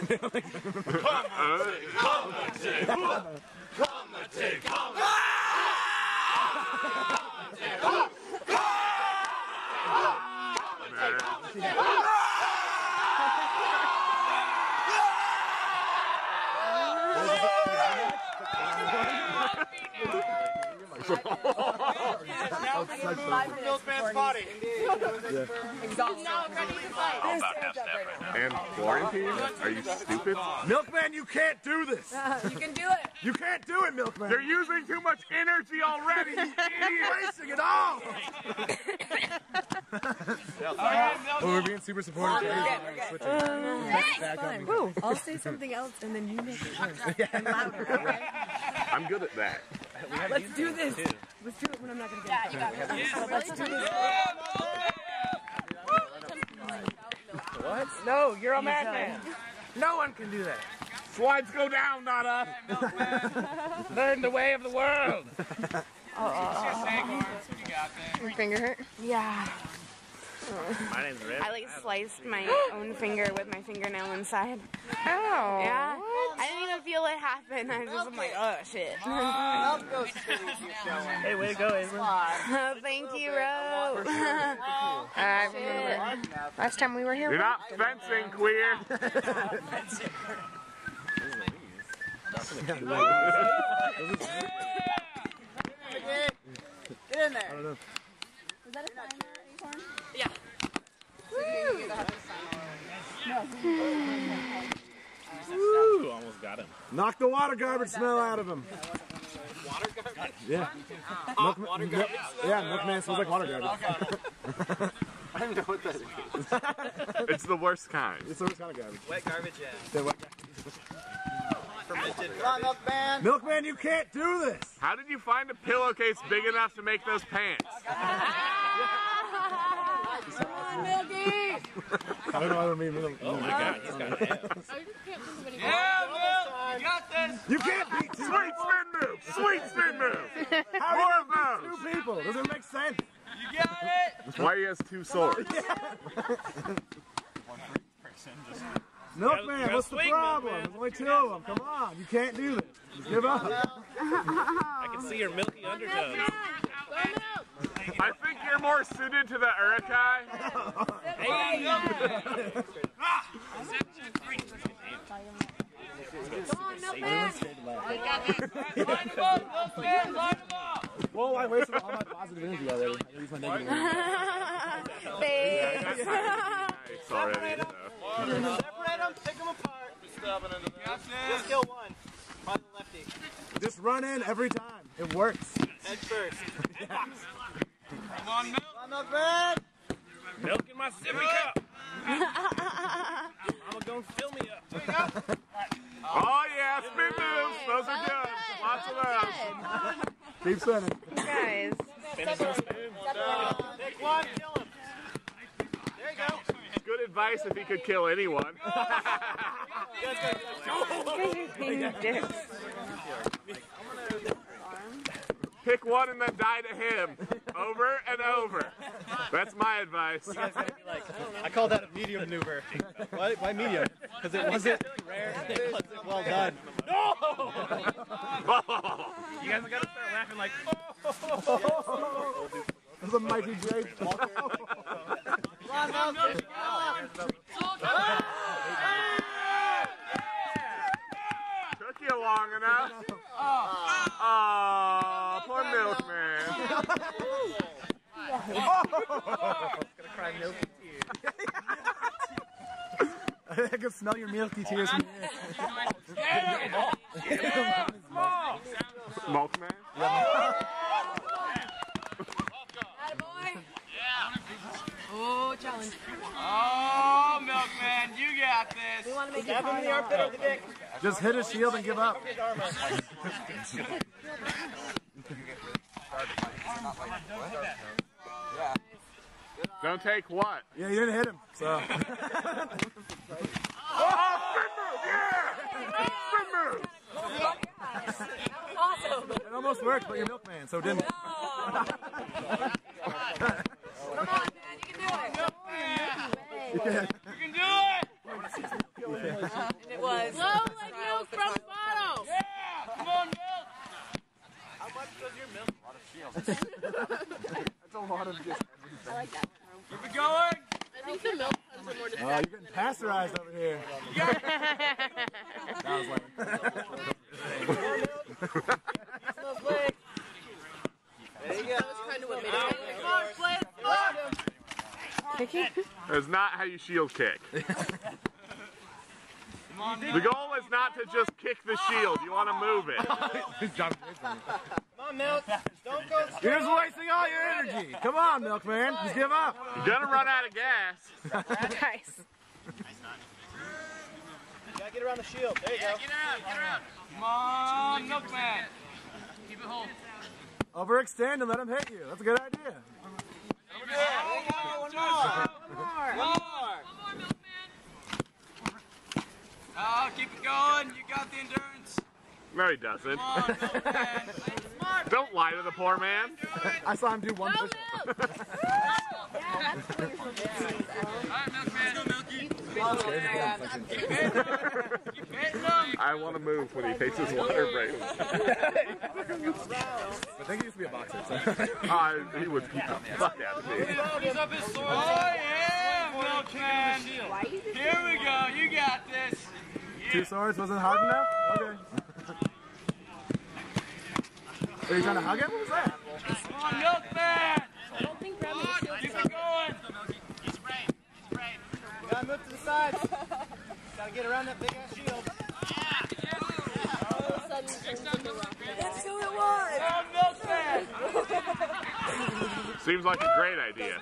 Milkman's potty. And Florentine? Are you stupid? Milkman, you can't do this. You can do it. You can't do it, Milkman. You're using too much energy already, you idiot! Wasting it all. We're being super supportive. I'll say something else and then you make it worse and louder, okay? I'm good at that. Let's do this. Let's do it when I'm not going to get it. Yeah, you got it. Let's do this. What? No, you're a madman. No one can do that. Slides go down, not up. Learn the way of the world. Your finger hurt? Yeah. My name's Red. I like sliced my own finger with my fingernail inside. Ow. Yeah. I didn't even feel it happen. I was just like, oh shit. Hey, way to go, Avery. Oh, thank you, Ro. I remember last time we were here. You're not fencing, queer. Get in there. I don't know. Was that a sign there, Acorn? Yeah. Woo! Almost got him. Knock the water garbage smell out of him. Water garbage? Yeah. Water garbage? Yeah, Milkman smells like water garbage. I don't know what that is. It's the worst kind. It's the worst kind of garbage. Wet garbage, yeah. The wet Fermented garbage. Milkman. Milkman, you can't do this. How did you find a pillowcase big enough to make those pants? Come on, Milky! I don't know what I mean. Oh my God, he's got it. Yeah, Milk. You got this. You can't beat two Sweet spin move! Sweet spin move! How More do of you beat those! two people? Doesn't make sense. You got it. That's why he has two swords. Milkman, what's the problem? There's only two of them. Come on, you can't do this. Just give up. I can see your milky undertones. I think you're more suited to the Urukai. Hey, Come on, Milkman! line them up, Milkman. Line them up. Whoa, I wasted all my positive energy already. I used my negative energy. Thanks. It's already enough. Separate them, pick them apart. Just kill one. Probably the lefty. Just run in every time. It works. Head first. Come on, Milk. Come on, Milkman. Milk in my sippy cup. Mama gonna fill me up. Oh yeah, spin moves. Those are good. Lots of those. Keep spinning. Guys. Pick one, kill him. There you go. Good advice if he could kill anyone. You guys are being dicks. Pick one and then die to him. Over and over. That's my advice. I call that a medium maneuver. Why medium? Because it wasn't rare. It wasn't well done. No! You guys gotta start laughing like, oh! There's a Mikey J. Took you long enough. Oh, poor Milkman. Gonna cry milky tears. I can smell your milky tears from here. Milkman? Oh, challenge. Oh, Milkman, you got this. We want to make Stab him in the armpit or the dick. Just hit his shield and give up. Don't take what? Yeah, you didn't hit him, so. Oh, spin move! Yeah! Spin move! Awesome. It almost worked, but you're Milkman, so it didn't. Come on, man. You can do it. Yeah. You can do it. Keep it going. I think the milk puns are more Oh, distracting. you're getting pasteurized over here. That was like. There you go. That was kind of what made it. That's not how you shield kick. The goal is not to just kick the shield. You want to move it. Come on, Milk. Don't go. You're just wasting all your energy. Come on, Milkman. Just give up. You're gonna run out of gas. Nice. You gotta get around the shield. There you go. Get around. Come on, Milkman. Keep it whole. Overextend and let him hit you. That's a good idea. One more, Milkman. Oh, keep it going. You got the endurance. No, he doesn't. Come on, Milkman. Don't lie to the poor man. I saw him do one push. All right, Milkman. Let's go, Milky. Keep hitting him. I want to move when he faces water break. I think he used to be a boxer. So. He would beat the fuck out of me. He's up his sword. Oh, yeah, Milkman. Here we go. You got this. 2 swords wasn't hard enough? Okay. Are you trying to hug him? What was that? Come on, Milkman. I don't think grabbing the shield Keep it going. You gotta move to the sides. Gotta get around that big ass shield. all of a sudden turns into rock. That's who it was. Come on, Milkman. Seems like a great idea.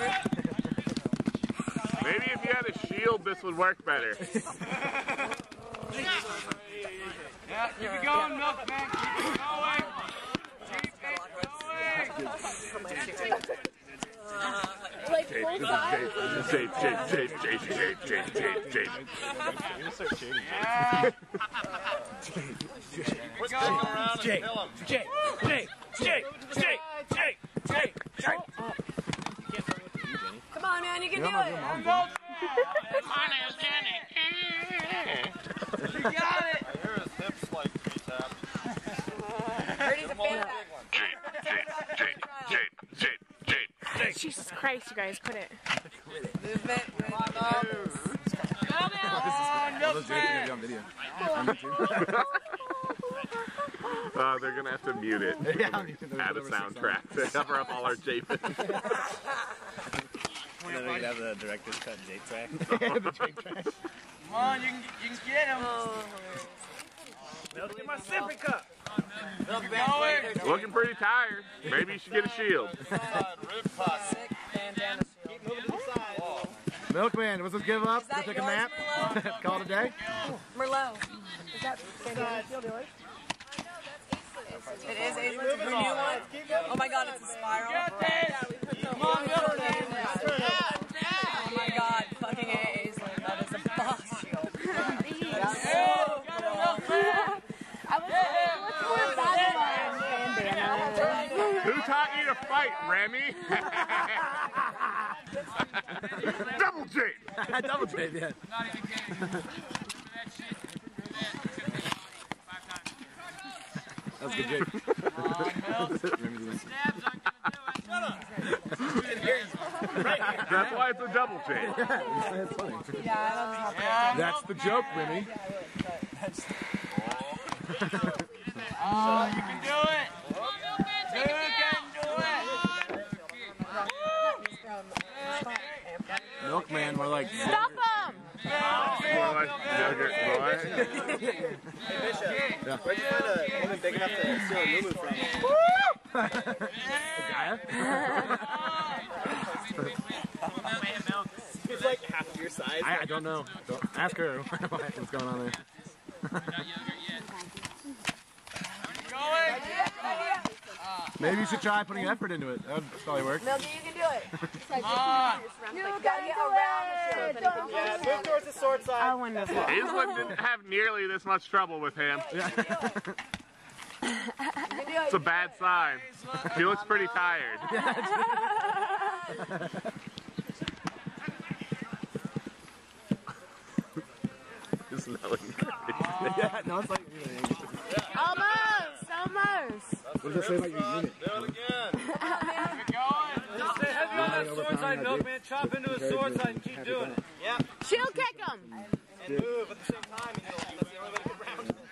Maybe if you had a shield, this would work better. Yeah, keep it going, Milkman. Keep it going. Like full size. Jake. Yeah. Come on, man, you can do it. You got it. Brady's a fan of that. Jesus Christ, you guys, quit it. Movement. Come on, Milkman. on video. They're gonna have to mute it. Add a soundtrack to cover up all our Japes. And then we can have the director's cut Jake track. Come on, you can get him. Get my sippy cup. Going. Looking pretty tired. Maybe you should get a shield. Milkman, was this give up? Is that Take a yours, nap? Merlot? Call it a day? Merlot. Is that yours? It is Aislinn. The new one. Oh my god, it's a spiral. Got this. Come on, Milkman. Oh my god, fucking Aislinn. That is a boss shield. That's so cool. Who taught you to fight, Remy? Double J. Double J, yeah. Not even kidding. That shit. That's good, Jake. Stabs aren't gonna do it. That's why it's a double J. That's the joke, Remy. Oh, you can do it. You can do it. Milkman, we're like. Stop him! Boy, yogurt boy. Hey, Bishop. Yeah. Where'd you find a woman big enough to steal a moo from? He's like half of your size. I don't know. Ask her what's going on there. Maybe you should try putting effort into it. That would probably work. Milky, you can do it. You gotta get around the shield. Yeah, move towards the sword side. Oh, wonderful. Aislinn didn't have nearly this much trouble with him. It's a bad sign. He looks pretty tired. Just knowing. Yeah, no, it's like. Almost! What does it say about your unit? Keep going. Milkman, chop into his sword side and keep doing it. Yep. Shield kick him. And move at the same time. And that's the only way to get around him.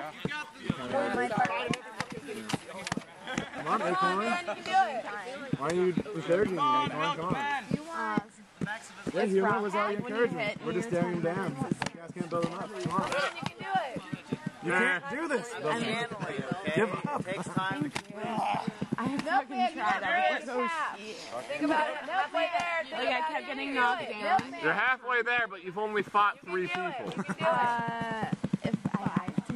Come on, Acorn. Why are you encouraging me, Acorn? Come on. Yeah, Human, where's all your encouragement? We're just staring him down. You guys can't build him up. Come on. You can't do this. Give up. Takes time to I fucking tried. I was so Think about it. Halfway there. like I kept getting knocked down. You're halfway there, but you've only fought 3 people. If I had to.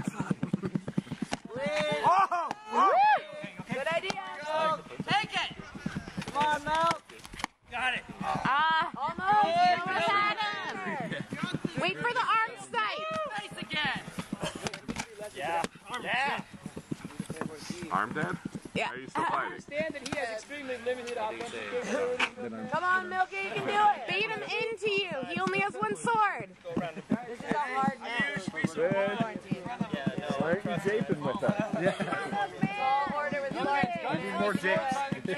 Oh! Good idea. Take it! Come on, Mel. Got it. Almost. You almost had him. Wait for the arm sight. Nice again. Yeah. Yeah. Arm dead? Yeah. Are you still fighting? Understand that he has extremely limited offensive capabilities. Come on, Milky, you can do it. Bait him into you. He only has one sword. This is a hard match. Why are you japing with us? All order with blood. I need more japes.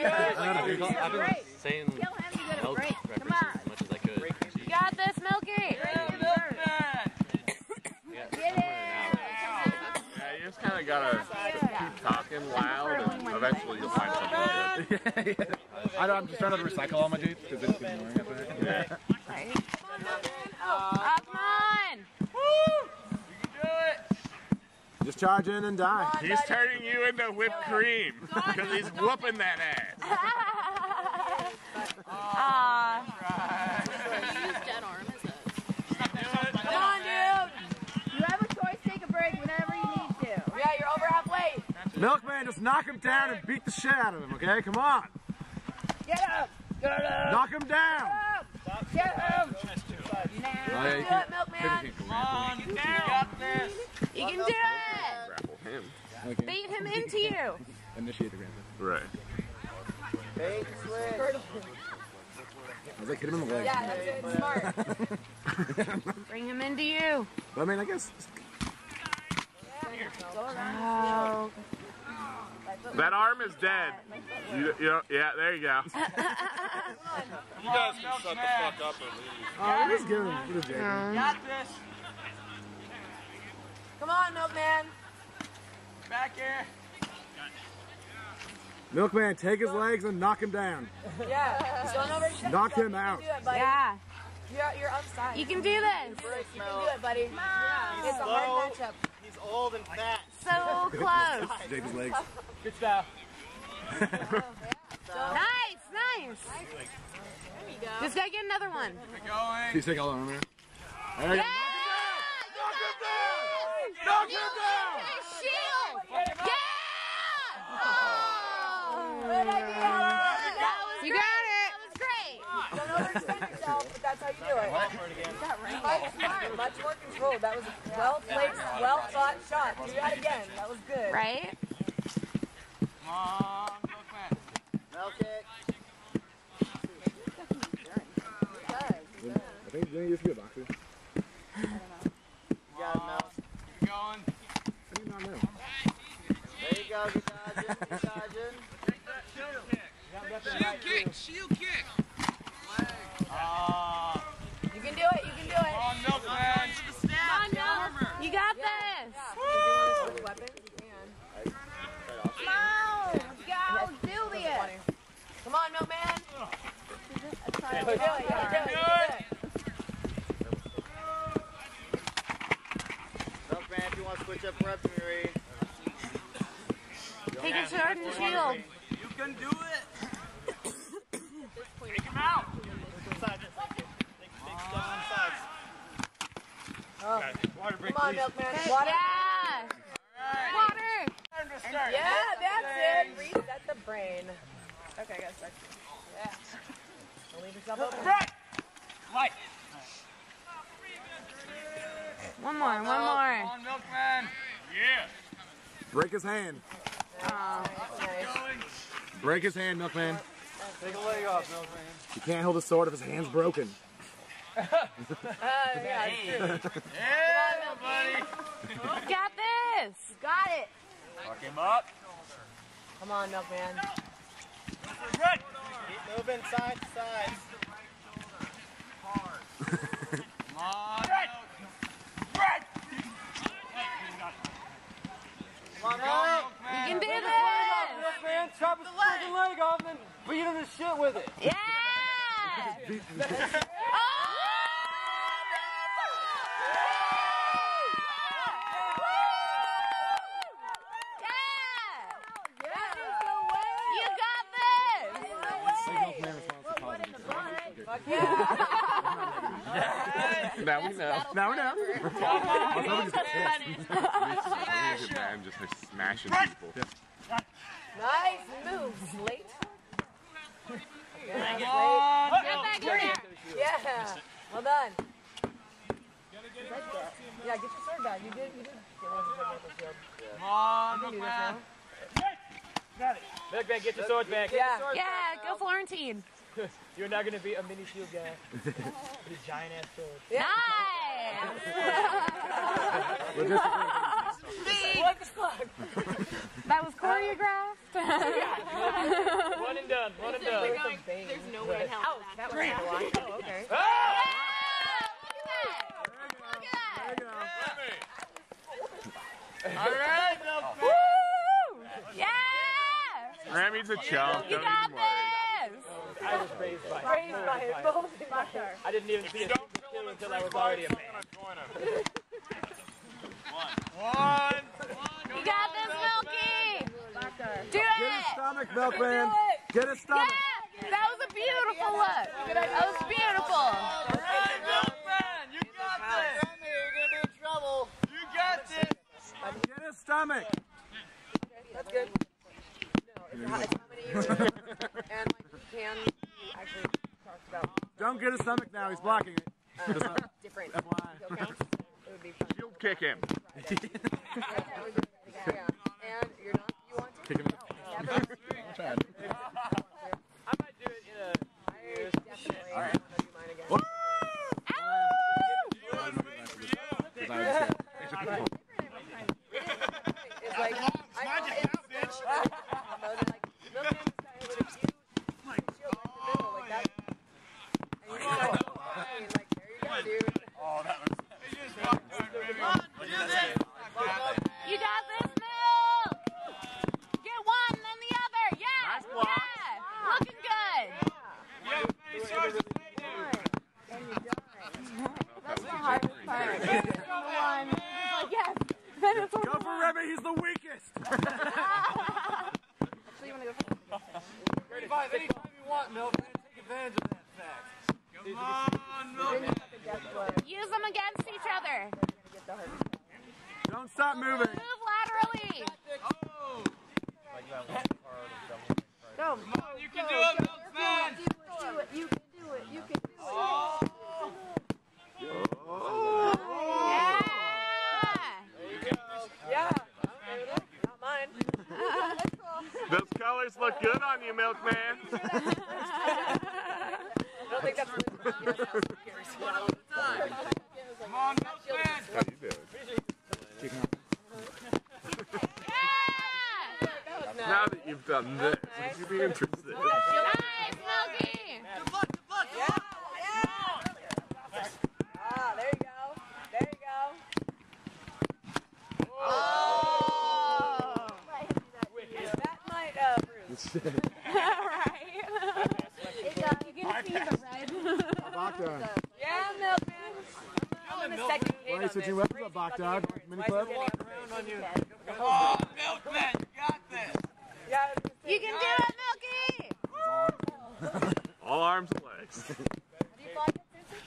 Saying milk references as much as I could. You got this, Milky. Yeah, you just kind of gotta keep talking loud, and eventually you'll find something good. I'm just trying to recycle all my japes because it's annoying up there. Yeah. Right. Come on. Just charge in and die. He's turning you into whipped cream because he's whooping that ass. Come on, dude. You have a choice. Take a break whenever you need to. Yeah, you're over halfway. Milkman, just knock him down and beat the shit out of him, okay? Come on. Get up. Get up. Knock him down. Get him. Oh, Do yeah, it, Milkman. On, you got this. You can do it. Grapple him. Okay. Bait him into you. Initiate the grapple. Right. Bait, switch. I was like, hit him in the leg. Yeah, that's it. Smart. Bring him into you. But I mean, I guess. Oh. That arm is dead. Yeah, there you go. You guys can shut the fuck up and leave. Oh, we're just giving him. We're just japing. Got this. Come on, Milkman. Back here. Milkman, take his legs and knock him down. Yeah. He's going over. Knock him out. You can do it, buddy. Yeah. You're upside. You can do this. You can do it, buddy. It's a hard matchup. He's old and fat. So close. Jape his legs. Good stuff. Nice, nice. Just gotta get another one. Going. Please take all on there. There you Yeah! go. Knock him down! Knock him down! Shield! Yeah! Oh! Good idea. You got it. That was great. Don't overextend yourself, but that's how you do it. Fight smart, much more controlled. That was a well-placed, well-thought shot. Do that again. That was good. Right? Come on, Milkman. Milk it. I think you used to be a boxer. You got it, Mel. Keep going. I do not know. There you go. Good dodging. Good dodging. Shield kick. Shield kick. You can do it. You can do it. Come on, Milkman. Come on, Milk. You got this. Weapons, you can. Come on. Go. Do this. Come on, Milkman. You can do it. You can do it. Milkman, if you want to switch up weaponry. Take a sword and shield. You can do it. Take him out. Come on, Milkman. Water. Yeah. Water. Time to start. Yeah, that's it. Reset the brain. Okay, I got stuck. Yeah. Don't leave yourself open. Right. Light. One more. Come on, Milkman. Yeah. Break his hand. Going. Break his hand, Milkman. Take a leg off, Milkman. You can't hold a sword if his hand's broken. Yeah, it's true. Yeah, buddy. Got this. Got it. Fuck him up. Come on, Milkman. Keep moving side to side. Come on. Come on, You can do this! man. Chop his fucking leg off and beat him to shit with it. Yeah! Now we know. Now we know. Man, just like smashing people. Nice move, Slate. Get back in there. Yeah. Well done. Yeah, get your sword back. You did get one sword with the shield. Come on, You can do this man. now. Milkman, get your swords back. Yeah. Yeah, go Florentine. You're not gonna be a mini shield guy. With a giant ass sword. Nice! What the fuck? That was choreographed. One and done. One and done. There's no way in hell. Oh, that was a lot. Oh, okay. Yeah! Look at that! All right, Milkman. Woo! Yeah! Grammy's a chump. You Don't got even worry. this! I was raised by Praised by it. Both by her. I didn't even see a super kill until I was already a man. One. You got this, Milky! Do Get his it! stomach, Milkman. Get his stomach. Yeah! That was a beautiful look! That was beautiful! All right, Milkman. You got this. You're gonna be in trouble. You got this. Get his stomach. That's good. No, it's how many you and like he can actually talk about Don't get his stomach now. He's blocking it. different FYI. kill counts. It would be fun. You'll kick him. Yeah. And you're not. You want to? Kick him. Never. I might do it in a. I definitely want to do mine again. It's like I You got this, Mil! Get one, then the other! Yeah! Nice block. Yeah! Looking good! That's the hardest part. One. Like, yes! Then it's Go for Remy. He's the weakest. Actually, you want to go for Anytime you want, Milkman, take advantage of that fact. Come on, Milkman. Use them against each other! Don't stop moving. Move laterally! Oh. Go. Come on, you can do it, Milkman. You can do it. You can do it. Yeah! Yeah. Okay, not mine. Those colors look good on you, Milkman. I don't think that's Come on, Milkman. How you doing? Now that you've done this, would you be interested? Nice, Milky! Ah, there you go. There you go. Oh! That might bruise. Right? You can see the red. Bogdan. Yeah, Milkman. I'm in the second Why are you switching weapons up, Bogdan? Mini club? Oh, Milkman, you got this. Yeah. You can do it, Milky! All arms and legs. Do you fly good, Susan?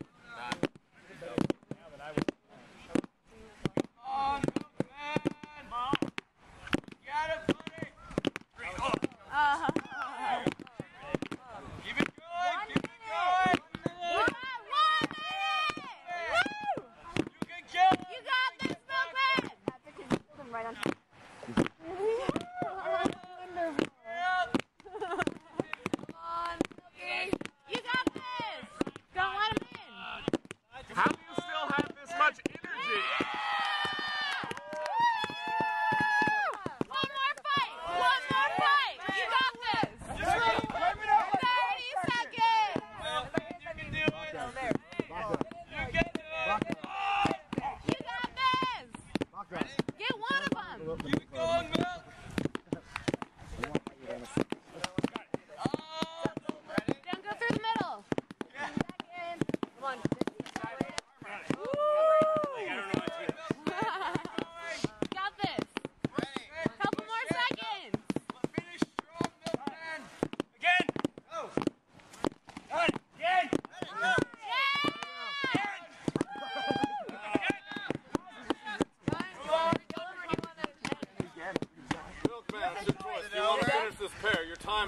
Come on, Milkman. You got it, buddy. Keep it going. Keep it going. One minute! Woo! You can kill it. You got this, Milkman! Right on. You got this!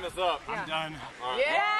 us up. I'm done. Yeah!